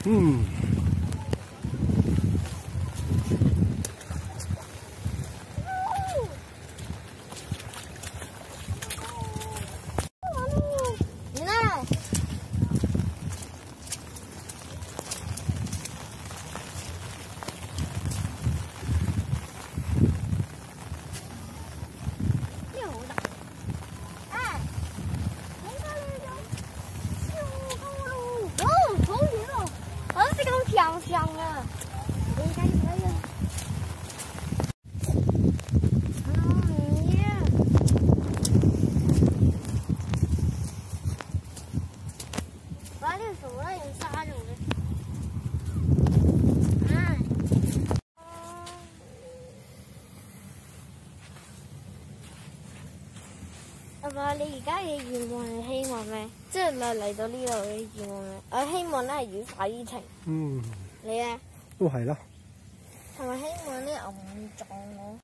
嗯。 香啊！你看这个，把这手让人杀着了。阿爸，你而家嘅願望係希望咩？即係嚟到呢度嘅願望咩？我希望咧係愉快於情。嗯。你啊？ 都係啦。 同埋希望啲牛唔撞我。